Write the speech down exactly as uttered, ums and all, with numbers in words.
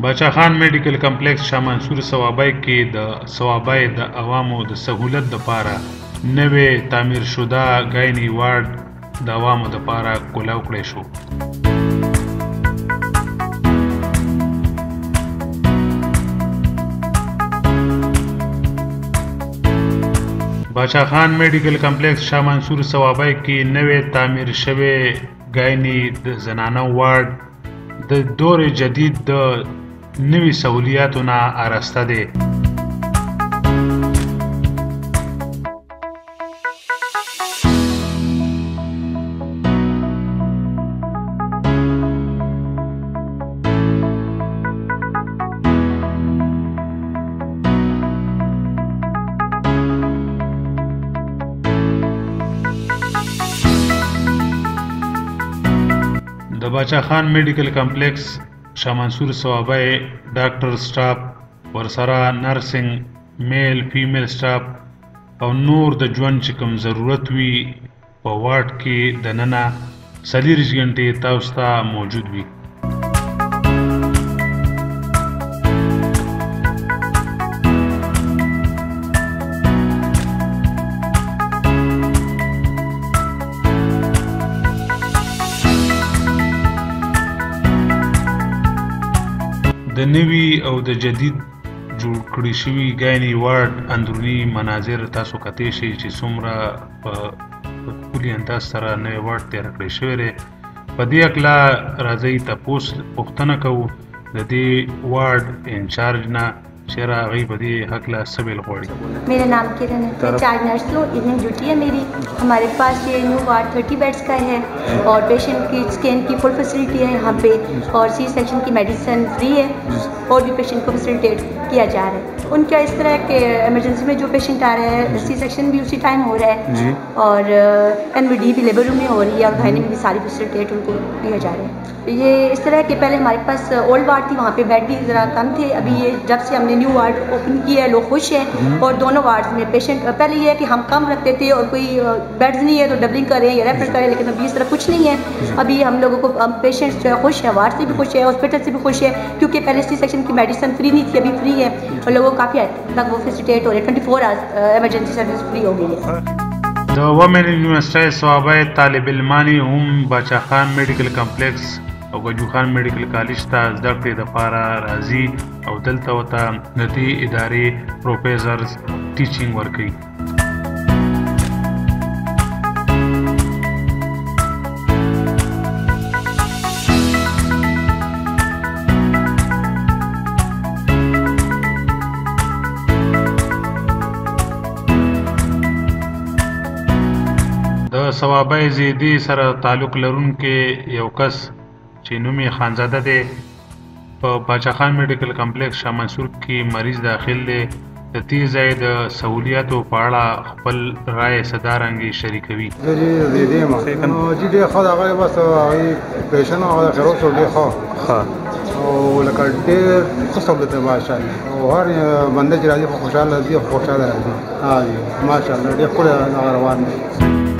باچا خان میډیکل کمپلیکس شاه منصور صوابی کې د صوابی د عوامو د سهولت دپاره نوې تعمیر شده ګایني وارډ د عوامو دپاره کولاو کړی شو. باچا خان میډیکل کمپلیکس شاه منصور صوابی کې نوې تعمیر شوی ګایني د زنانه وارډ د دور جدید د نوی سہولیاتو نه آراسته دی. د باچا خان میډیکل کمپلیکس شاه منصور صوابی ډاکټر سټاف ورسره نرسنګ میل فیمیل سټاف او نور د ژوند چې کوم ضرورت وي په واټ کې دننه څلېرویشت غنټې تاسو ته موجود وي. د نوي او د جدید جوړ کړی شوي ګایني وارډ اندروني مناظر تاسو کتلی شئ چې څومره په ښکلي انداز سره نوی وارډ تیاره کړی شوی دی. په دې هکله راځئ تپوس پوښتنه کوو د دې وارډ انچارج نه چیرې هغوی په دې هکله څه ویل غواړي. मेरा नाम किरण है, मैं चार्ज नर्स हूँ. इवनिंग ड्यूटी है मेरी. हमारे पास ये न्यू वार्ड थर्टी बेड्स का है और पेशेंट की स्कैन की फुल फैसिलिटी है यहाँ पे और सी सेक्शन की मेडिसिन फ्री है और भी पेशेंट को फैसिलिटेट किया जा रहा है. उनका इस तरह के इमरजेंसी में जो पेशेंट आ रहे हैं सी सेक्शन भी उसी टाइम हो रहा है और एन वी डी भी लेबर रूम में हो रही है और गायने में भी सारी फैसिलिटेट उनको दिया जा रहा है. ये इस तरह के पहले हमारे पास ओल्ड वार्ड थी, वहाँ पे बेड भी ज़रा कम थे. अभी ये जब से हमने न्यू वार्ड ओपन किया है लोग खुश हैं और दोनों वार्ड में पेशेंट पहले ये है कि हम कम रखते थे और कोई बेड्स नहीं है तो डबलिंग करें या रेफर करें, लेकिन अभी इस तरह कुछ नहीं है. अभी हम लोगों को पेशेंट्स जो है खुश है, वार्ड से भी खुश है, हॉस्पिटल से भी खुश है क्योंकि पहले सी सेक्शन की मेडिसिन फ्री नहीं थी, अभी फ्री है और लोगों को काफ़ी हद तक वो फैसिलिटेट हो रहे हैं. Twenty four hours emergency service free हो गई है. د ومن یونیورسټۍ صوابی طالب علمانی هم باچا خان میډیکل کمپلیکس او ګجو خان میډیکل کالج ته زده کړې دپاره راځي او دلته ورته د دې ادارې پروفیسرز ټیچینګ ورکوي. د صوابی زیدي سره تعلق لرونکی یو کس چې نوم یې خانزاده دی په باچا خان میډیکل کمپلیکس شاه منصور کې مریض داخل دی. د دې ځای د سهولیاتو په اړه خپل رایې صدارنګې شریکوي. زه جی زیدي یم نو جی ډېر ښه د هغه بس هغې پیشن هغه د خیر اوسو ډېر ښه او لکه ډېر ښه سهولت دی ماشاءالله او هر بنده چې راځي خو خوشحاله راځي او خوشحاله راځي. ها جی ماشاءالله ډېر ښکلی روان دی.